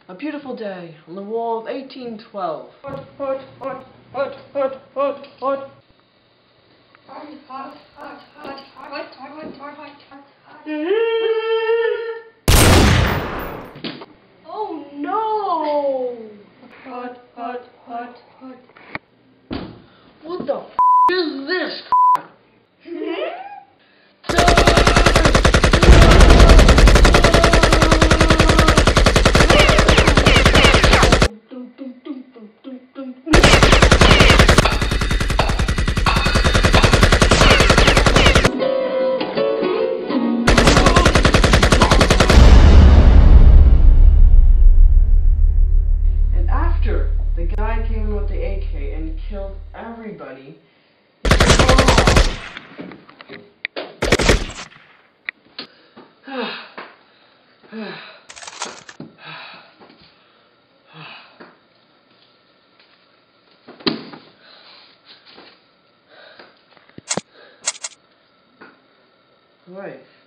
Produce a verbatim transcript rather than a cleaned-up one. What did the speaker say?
A beautiful day on the wall of eighteen twelve. Hot, hot, hot, hot, hot, hot, hot. Hot, hot, hot, hot, hot, hot, hot, hot, hot. Oh no! Hot, hot, hot, hot. What the f is this? After the guy came in with the A K and killed everybody, Right.